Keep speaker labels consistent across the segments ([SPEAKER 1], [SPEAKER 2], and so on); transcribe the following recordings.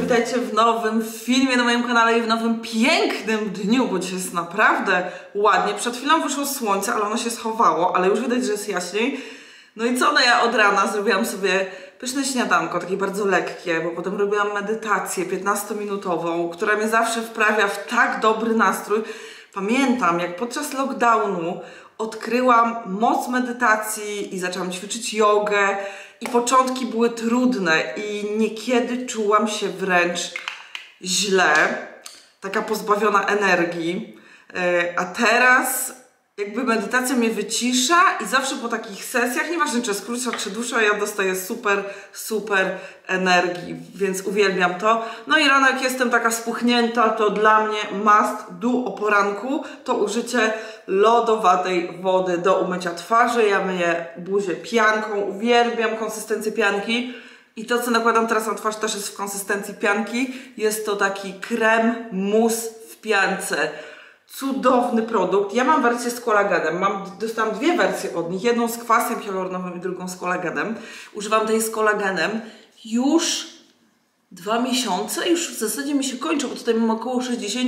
[SPEAKER 1] witajcie w nowym filmie na moim kanale i w nowym pięknym dniu, bo dzisiaj jest naprawdę ładnie. Przed chwilą wyszło słońce, ale ono się schowało, ale już widać, że jest jaśniej. No i co? No ja od rana zrobiłam sobie pyszne śniadanko, takie bardzo lekkie, bo potem robiłam medytację 15-minutową, która mnie zawsze wprawia w tak dobry nastrój. Pamiętam, jak podczas lockdownu odkryłam moc medytacji i zaczęłam ćwiczyć jogę i początki były trudne i niekiedy czułam się wręcz źle, taka pozbawiona energii, a teraz jakby medytacja mnie wycisza i zawsze po takich sesjach, nieważne czy jest krótsza czy dłuższa, ja dostaję super energii, więc uwielbiam to. No i rano jak jestem taka spuchnięta, to dla mnie must do o poranku to użycie lodowatej wody do umycia twarzy. Ja myję buzię pianką, uwielbiam konsystencję pianki. I to, co nakładam teraz na twarz, też jest w konsystencji pianki. Jest to taki krem mus w piance. Cudowny produkt. Ja mam wersję z kolagenem. Dostałam dwie wersje od nich. Jedną z kwasem hialuronowym i drugą z kolagenem. Używam tej z kolagenem już 2 miesiące. Już w zasadzie mi się kończy, bo tutaj mam około 60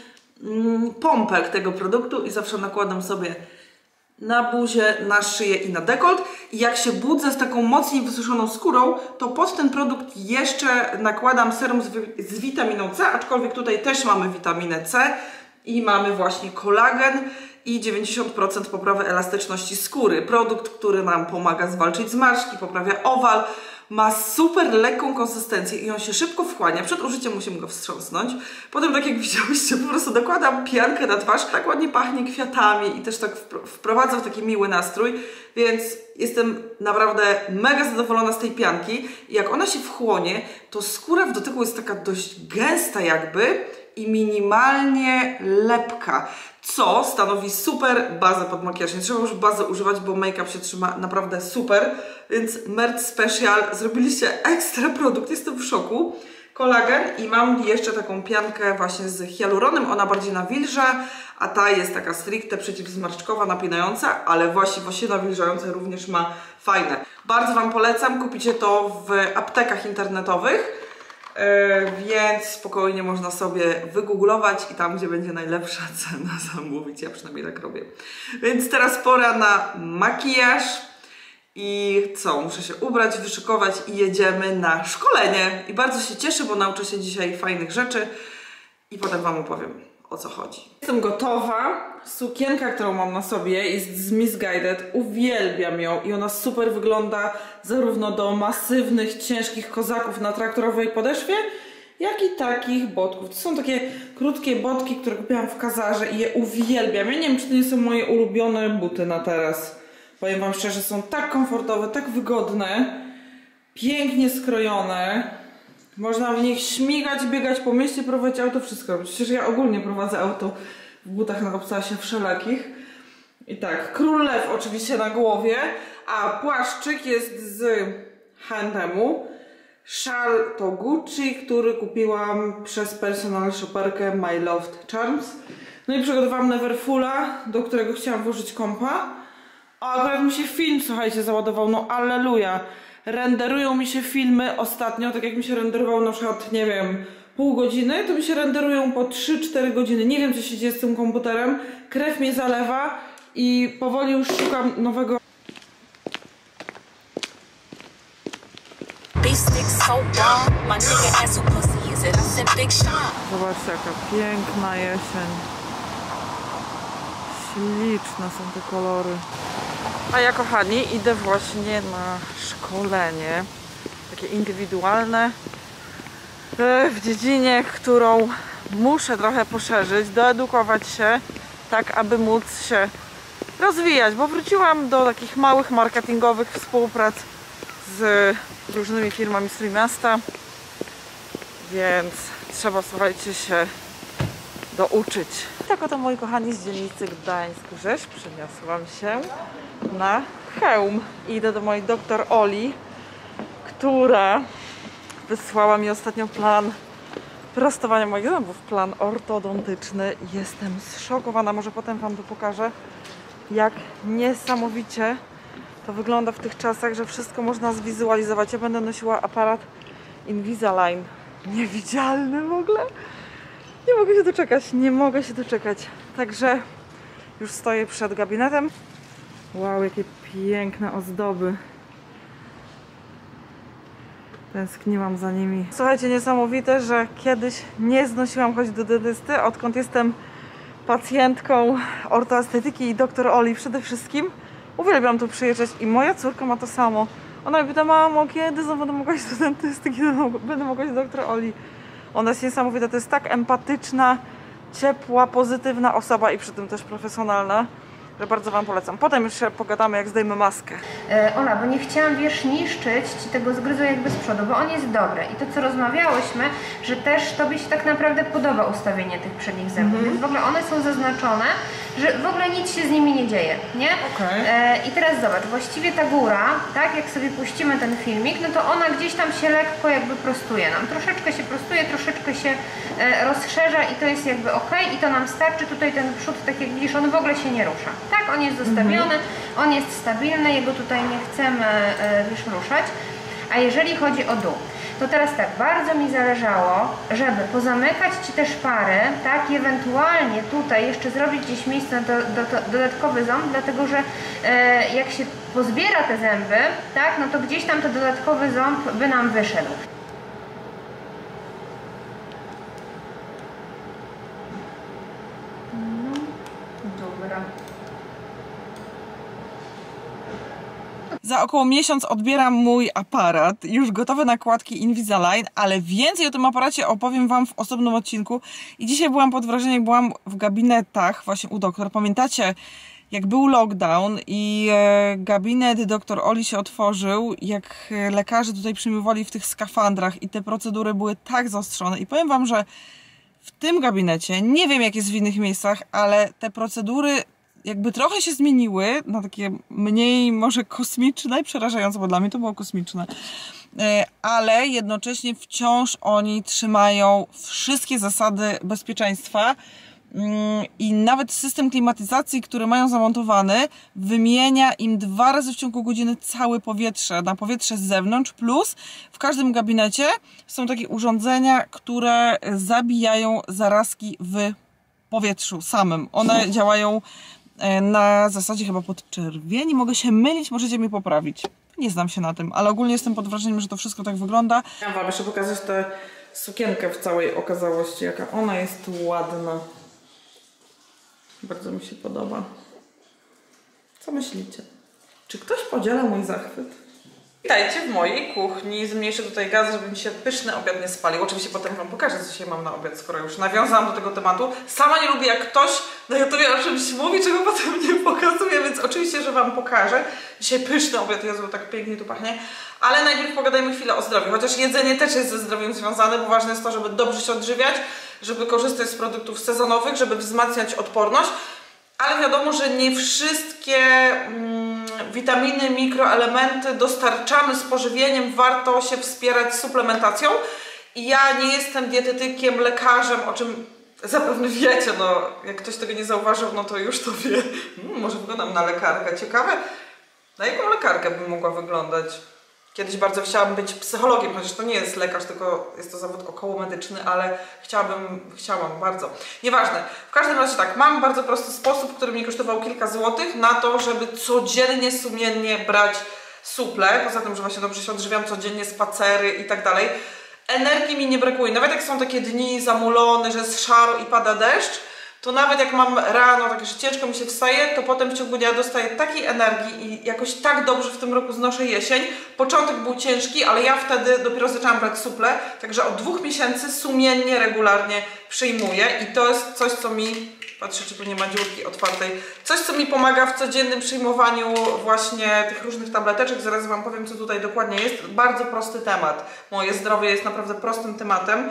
[SPEAKER 1] pompek tego produktu i zawsze nakładam sobie na buzię, na szyję i na dekolt. I jak się budzę z taką mocniej wysuszoną skórą, to pod ten produkt jeszcze nakładam serum z witaminą C, aczkolwiek tutaj też mamy witaminę C i mamy właśnie kolagen i 90% poprawy elastyczności skóry. Produkt, który nam pomaga zwalczyć zmarszczki, poprawia owal, ma super lekką konsystencję i on się szybko wchłania. Przed użyciem musimy go wstrząsnąć. Potem, tak jak widziałyście, po prostu dokładam piankę na twarz. Tak ładnie pachnie kwiatami i też tak wprowadza w taki miły nastrój. Więc jestem naprawdę mega zadowolona z tej pianki. I jak ona się wchłonie, to skóra w dotyku jest taka dość gęsta jakby i minimalnie lepka, co stanowi super bazę pod makijaż. Nie trzeba już bazy używać, bo make-up się trzyma naprawdę super, więc Merch Special zrobiliście ekstra produkt, jestem w szoku. Kolagen i mam jeszcze taką piankę właśnie z hialuronem, ona bardziej nawilża, a ta jest taka stricte przeciwzmarszczkowa, napinająca, ale właśnie nawilżające również ma fajne. Bardzo Wam polecam, kupicie to w aptekach internetowych. Więc spokojnie można sobie wygooglować i tam, gdzie będzie najlepsza cena, zamówić. Ja przynajmniej tak robię. Więc teraz pora na makijaż i co? Muszę się ubrać, wyszykować i jedziemy na szkolenie. I bardzo się cieszę, bo nauczę się dzisiaj fajnych rzeczy i potem Wam opowiem, o co chodzi. Jestem gotowa. Sukienka, którą mam na sobie, jest z Missguided. Uwielbiam ją i ona super wygląda zarówno do masywnych, ciężkich kozaków na traktorowej podeszwie, jak i takich botków. To są takie krótkie botki, które kupiłam w Kazarze i je uwielbiam. Ja nie wiem, czy to nie są moje ulubione buty na teraz. Powiem Wam szczerze, są tak komfortowe, tak wygodne, pięknie skrojone. Można w nich śmigać, biegać po mieście, prowadzić auto, wszystko robić. Przecież ja ogólnie prowadzę auto w butach na obcasie wszelakich. I tak, król lew oczywiście na głowie, a płaszczyk jest z H&M-u. Szal to Gucci, który kupiłam przez personal shopperkę My Loved Charms. No i przygotowałam Neverfulla, do którego chciałam włożyć kompa. A akurat mi się film, słuchajcie, załadował, no alleluja. Renderują mi się filmy ostatnio, tak jak mi się renderował na przykład, nie wiem, pół godziny, to mi się renderują po 3-4 godziny. Nie wiem, co się dzieje z tym komputerem. Krew mnie zalewa i powoli już szukam nowego. Zobaczcie, jaka piękna jesień. Śliczne są te kolory. A ja, kochani, idę właśnie na szkolenie, takie indywidualne, w dziedzinie, którą muszę trochę poszerzyć, doedukować się, tak aby móc się rozwijać, bo wróciłam do takich małych marketingowych współprac z różnymi firmami z Trójmiasta, więc trzeba, słuchajcie, się douczyć. Tak oto, moi kochani, z dzielnicy Gdańsk-Rzesz przeniosłam się na Chełm. Idę do mojej doktor Oli, która wysłała mi ostatnio plan prostowania moich zębów, plan ortodontyczny. Jestem zszokowana, może potem Wam to pokażę, jak niesamowicie to wygląda w tych czasach, że wszystko można zwizualizować. Ja będę nosiła aparat Invisalign niewidzialny w ogóle. Nie mogę się doczekać, nie mogę się doczekać. Także już stoję przed gabinetem. Wow, jakie piękne ozdoby. Tęskniłam za nimi. Słuchajcie, niesamowite, że kiedyś nie znosiłam chodzić do dentysty, odkąd jestem pacjentką ortoestetyki i dr Oli przede wszystkim. Uwielbiam tu przyjeżdżać i moja córka ma to samo. Ona mi pyta, mamo, kiedy znowu będę mogła iść do dentysty, kiedy będę mogła iść do dr Oli. Ona jest niesamowita, to jest tak empatyczna, ciepła, pozytywna osoba i przy tym też profesjonalna, że bardzo wam polecam. Potem już się pogadamy, jak zdejmę maskę.
[SPEAKER 2] Ola, bo nie chciałam, wiesz, niszczyć ci tego zgryzu jakby z przodu, bo on jest dobry. I to, co rozmawiałyśmy, że też tobie się tak naprawdę podoba ustawienie tych przednich zębów. Więc w ogóle one są zaznaczone, że w ogóle nic się z nimi nie dzieje, nie? I teraz zobacz, właściwie ta góra, tak, jak sobie puścimy ten filmik, no to ona gdzieś tam się lekko jakby prostuje nam. Troszeczkę się prostuje, troszeczkę się rozszerza i to jest jakby ok. I to nam starczy. Tutaj ten przód, tak jak widzisz, on w ogóle się nie rusza. Tak, on jest zostawiony, on jest stabilny, jego tutaj nie chcemy, wiesz, ruszać. A jeżeli chodzi o dół, to teraz tak, bardzo mi zależało, żeby pozamykać ci te szpary, tak, i ewentualnie tutaj jeszcze zrobić gdzieś miejsce na dodatkowy ząb, dlatego że jak się pozbiera te zęby, tak, no to gdzieś tam ten dodatkowy ząb by nam wyszedł. Dobra.
[SPEAKER 1] Za około miesiąc odbieram mój aparat, już gotowe nakładki Invisalign, ale więcej o tym aparacie opowiem wam w osobnym odcinku. I dzisiaj byłam pod wrażeniem, byłam w gabinetach właśnie u doktora. Pamiętacie, jak był lockdown i gabinet dr Oli się otworzył, jak lekarze tutaj przyjmowali w tych skafandrach i te procedury były tak zaostrzone. I powiem wam, że w tym gabinecie, nie wiem jak jest w innych miejscach, ale te procedury jakby trochę się zmieniły na takie mniej może kosmiczne, przerażające, bo dla mnie to było kosmiczne, ale jednocześnie wciąż oni trzymają wszystkie zasady bezpieczeństwa i nawet system klimatyzacji, który mają zamontowany, wymienia im 2 razy w ciągu godziny całe powietrze, na powietrze z zewnątrz, plus w każdym gabinecie są takie urządzenia, które zabijają zarazki w powietrzu samym. One działają na zasadzie chyba podczerwieni. Mogę się mylić, możecie mnie poprawić. Nie znam się na tym, ale ogólnie jestem pod wrażeniem, że to wszystko tak wygląda. Chciałam wam jeszcze pokazać tę sukienkę w całej okazałości, jaka ona jest ładna. Bardzo mi się podoba. Co myślicie? Czy ktoś podziela mój zachwyt? Witajcie w mojej kuchni. Zmniejszę tutaj gaz, żeby mi się pyszny obiad nie spalił. Oczywiście potem wam pokażę, co dzisiaj mam na obiad, skoro już nawiązałam do tego tematu. Sama nie lubię, jak ktoś na YouTubie o czymś mówi, czego potem nie pokazuje, więc oczywiście, że wam pokażę. Dzisiaj pyszny obiad, Jezu, tak pięknie tu pachnie. Ale najpierw pogadajmy chwilę o zdrowiu. Chociaż jedzenie też jest ze zdrowiem związane, bo ważne jest to, żeby dobrze się odżywiać, żeby korzystać z produktów sezonowych, żeby wzmacniać odporność. Ale wiadomo, że nie wszystkie witaminy, mikroelementy dostarczamy z pożywieniem. Warto się wspierać suplementacją. I ja nie jestem dietetykiem, lekarzem, o czym zapewne wiecie. No, jak ktoś tego nie zauważył, no to już to wie. Może wyglądam na lekarkę. Ciekawe, na jaką lekarkę bym mogła wyglądać? Kiedyś bardzo chciałam być psychologiem, chociaż to nie jest lekarz, tylko jest to zawód okołomedyczny, ale chciałam bardzo. Nieważne. W każdym razie tak, mam bardzo prosty sposób, który mi kosztował kilka złotych na to, żeby codziennie, sumiennie brać suple. Poza tym, że właśnie dobrze się odżywiam codziennie, spacery i tak dalej. Energii mi nie brakuje. Nawet jak są takie dni zamulone, że jest szaro i pada deszcz, to nawet jak mam rano, tak że ciężko mi się wstaje, to potem w ciągu dnia dostaję takiej energii i jakoś tak dobrze w tym roku znoszę jesień. Początek był ciężki, ale ja wtedy dopiero zaczęłam brać suple, także od 2 miesięcy sumiennie, regularnie przyjmuję i to jest coś, co mi, patrzę, czy tu nie ma dziurki otwartej, coś, co mi pomaga w codziennym przyjmowaniu właśnie tych różnych tableteczek. Zaraz wam powiem, co tutaj dokładnie jest. Bardzo prosty temat. Moje zdrowie jest naprawdę prostym tematem.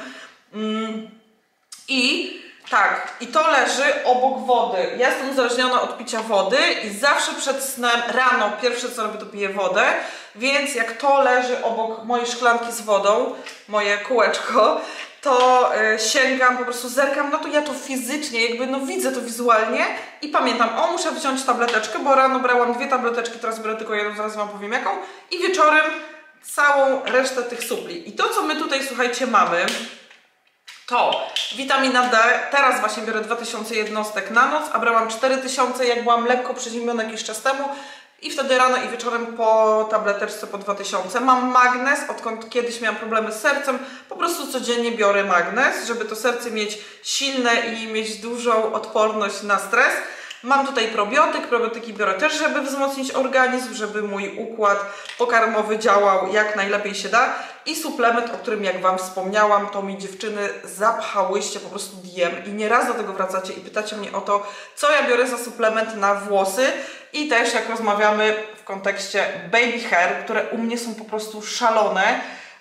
[SPEAKER 1] Tak, i to leży obok wody. Ja jestem uzależniona od picia wody i zawsze przed snem, rano, pierwsze co robię, to piję wodę, więc jak to leży obok mojej szklanki z wodą, moje kółeczko, to sięgam, po prostu zerkam, no to ja to fizycznie, jakby no widzę to wizualnie i pamiętam, o muszę wziąć tableteczkę, bo rano brałam 2 tableteczki, teraz biorę tylko jedną, zaraz wam powiem jaką i wieczorem całą resztę tych supli. I to, co my tutaj, słuchajcie, mamy, to witamina D. Teraz właśnie biorę 2000 jednostek na noc, a brałam 4000, jak byłam lekko przeziębiona jakiś czas temu. I wtedy rano i wieczorem po tableteczce po 2000. Mam magnez, odkąd kiedyś miałam problemy z sercem. Po prostu codziennie biorę magnez, żeby to serce mieć silne i mieć dużą odporność na stres. Mam tutaj probiotyk, probiotyki biorę też, żeby wzmocnić organizm, żeby mój układ pokarmowy działał jak najlepiej się da. I suplement, o którym jak Wam wspomniałam, to mi dziewczyny zapchałyście po prostu DM i nieraz do tego wracacie i pytacie mnie o to, co ja biorę za suplement na włosy. I też jak rozmawiamy w kontekście baby hair, które u mnie są po prostu szalone,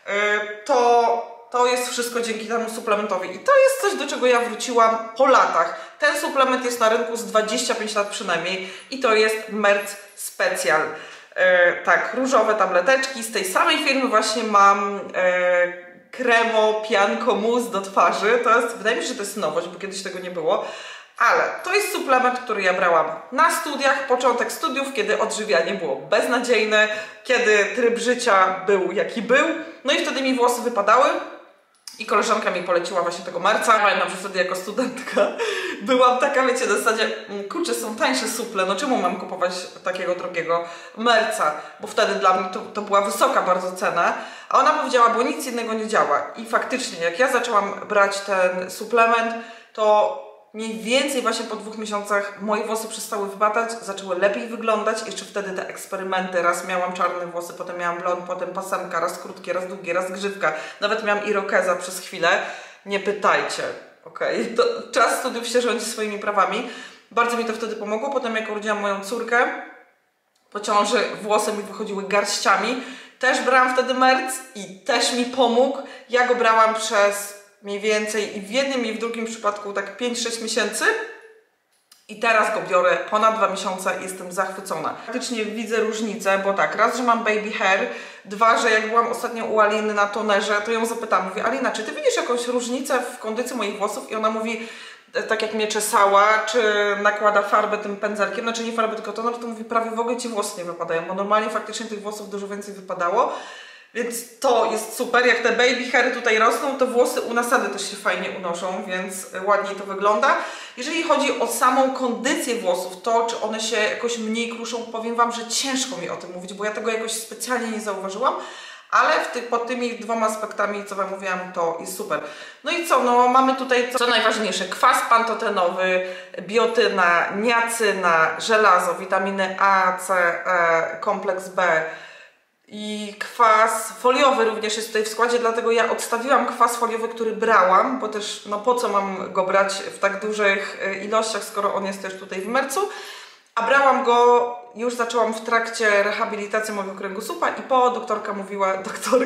[SPEAKER 1] to jest wszystko dzięki temu suplementowi. I to jest coś, do czego ja wróciłam po latach. Ten suplement jest na rynku z 25 lat przynajmniej i to jest Merz Special. Tak, różowe tableteczki. Z tej samej firmy właśnie mam Cremo Pianco Mousse do twarzy. To jest, wydaje mi się, że to jest nowość, bo kiedyś tego nie było. Ale to jest suplement, który ja brałam na studiach, początek studiów, kiedy odżywianie było beznadziejne, kiedy tryb życia był jaki był. No i wtedy mi włosy wypadały. I koleżanka mi poleciła właśnie tego Merza. Pamiętam, że wtedy jako studentka byłam taka, wiecie, na zasadzie, kurczę, są tańsze suple, no czemu mam kupować takiego drogiego Merza? Bo wtedy dla mnie to była wysoka bardzo cena. A ona powiedziała, bo nic innego nie działa. I faktycznie, jak ja zaczęłam brać ten suplement, to mniej więcej właśnie po 2 miesiącach moje włosy przestały wypadać, zaczęły lepiej wyglądać. Jeszcze wtedy te eksperymenty, raz miałam czarne włosy, potem miałam blond, potem pasemka, raz krótkie, raz długie, raz grzywka. Nawet miałam irokeza przez chwilę. Nie pytajcie, okej? Czas studiów się rządzi swoimi prawami. Bardzo mi to wtedy pomogło. Potem jak urodziłam moją córkę, po ciąży włosy mi wychodziły garściami. Też brałam wtedy Merz i też mi pomógł. Ja go brałam przez mniej więcej i w jednym i w drugim przypadku tak 5-6 miesięcy i teraz go biorę ponad 2 miesiące i jestem zachwycona. Faktycznie widzę różnicę, bo tak, raz, że mam baby hair, dwa, że jak byłam ostatnio u Aliny na tonerze, to ją zapytałam, mówię, Alina, czy ty widzisz jakąś różnicę w kondycji moich włosów? I ona mówi, tak jak mnie czesała, czy nakłada farbę tym pędzelkiem, znaczy nie farbę, tylko toner, to mówi, prawie w ogóle ci włosy nie wypadają, bo normalnie faktycznie tych włosów dużo więcej wypadało. Więc to jest super, jak te baby hairy tutaj rosną, to włosy u nasady też się fajnie unoszą, więc ładniej to wygląda. Jeżeli chodzi o samą kondycję włosów, to czy one się jakoś mniej kruszą, powiem Wam, że ciężko mi o tym mówić, bo ja tego jakoś specjalnie nie zauważyłam, ale pod tymi 2 aspektami, co Wam mówiłam, to jest super. No i co, no mamy tutaj co najważniejsze, kwas pantotenowy, biotyna, niacyna, żelazo, witaminy A, C, E, kompleks B, i kwas foliowy również jest tutaj w składzie, dlatego ja odstawiłam kwas foliowy, który brałam, bo też, no po co mam go brać w tak dużych ilościach, skoro on jest też tutaj w Merzu. A brałam go, już zaczęłam w trakcie rehabilitacji mojego kręgosłupa i doktorka mówiła,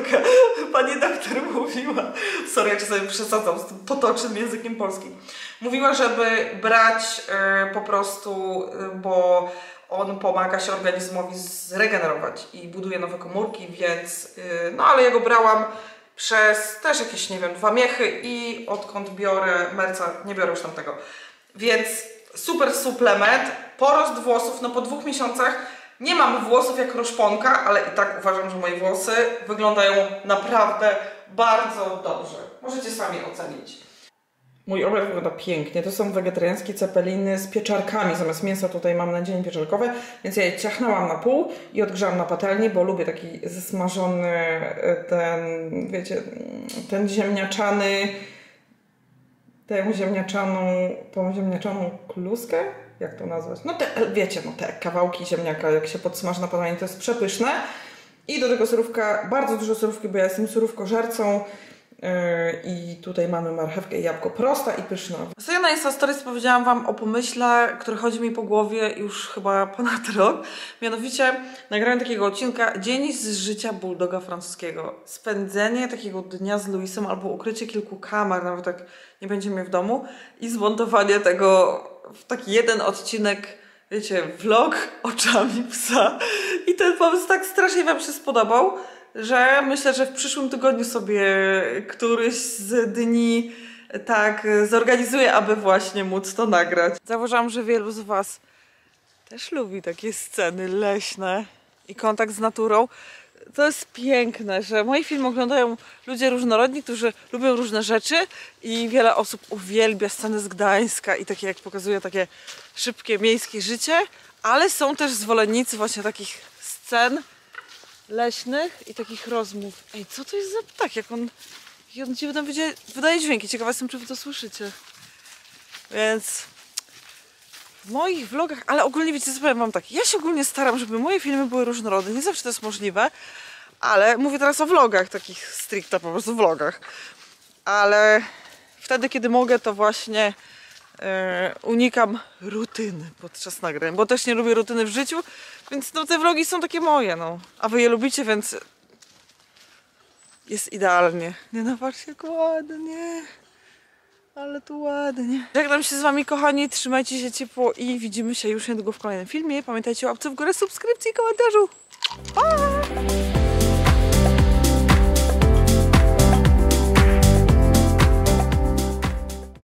[SPEAKER 1] pani doktor mówiła, sorry, ja czasami przesadzam z tym potocznym językiem polskim, mówiła, żeby brać po prostu, bo on pomaga się organizmowi zregenerować i buduje nowe komórki, więc no ale ja go brałam przez też jakieś, nie wiem, 2 miechy i odkąd biorę Merza, nie biorę już tamtego. Więc super suplement, porost włosów, no po 2 miesiącach nie mam włosów jak roszponka, ale i tak uważam, że moje włosy wyglądają naprawdę bardzo dobrze. Możecie sami ocenić. Mój obiad wygląda pięknie. To są wegetariańskie cepeliny z pieczarkami. Zamiast mięsa tutaj mam nadzienie pieczarkowe, więc ja je ciachnęłam na pół i odgrzałam na patelni, bo lubię taki zesmażony ten, wiecie, ten ziemniaczany, tą ziemniaczaną kluskę? Jak to nazwać? No te, wiecie, no te kawałki ziemniaka, jak się podsmaży na patelni, to jest przepyszne. I do tego surówka, bardzo dużo surówki, bo ja jestem surówkożercą. I tutaj mamy marchewkę i jabłko, prosta i pyszna. Ostatnio na Insta Stories powiedziałam Wam o pomyśle, który chodzi mi po głowie już chyba ponad rok. Mianowicie nagrałem takiego odcinka Dzień z życia bulldoga francuskiego. Spędzenie takiego dnia z Louisem albo ukrycie kilku kamer, nawet jak nie będzie mnie w domu, i zmontowanie tego w taki jeden odcinek, wiecie, vlog oczami psa. I ten pomysł tak strasznie Wam się spodobał, że myślę, że w przyszłym tygodniu sobie któryś z dni tak zorganizuję, aby właśnie móc to nagrać. Zauważyłam, że wielu z Was też lubi takie sceny leśne i kontakt z naturą. to jest piękne, że moje filmy oglądają ludzie różnorodni, którzy lubią różne rzeczy i wiele osób uwielbia sceny z Gdańska i takie, jak pokazuje, takie szybkie miejskie życie, ale są też zwolennicy właśnie takich scen leśnych i takich rozmów. Ej, co to jest za ptak? Jak on dziwnie wydaje dźwięki. Ciekawa jestem, czy wy to słyszycie. Więc w moich vlogach, ale ogólnie wiecie, co powiem wam tak, ja się ogólnie staram, żeby moje filmy były różnorodne. Nie zawsze to jest możliwe, ale mówię teraz o vlogach, takich stricte po prostu vlogach. Ale wtedy, kiedy mogę, to właśnie unikam rutyny podczas nagrań, bo też nie lubię rutyny w życiu, więc no, te vlogi są takie moje, no. A wy je lubicie, więc jest idealnie. Nie no, patrzcie, jak ładnie. Ale tu ładnie. Żegnam się z wami, kochani, trzymajcie się ciepło i widzimy się już niedługo w kolejnym filmie. Pamiętajcie o łapce w górę, subskrypcji i komentarzu. Pa!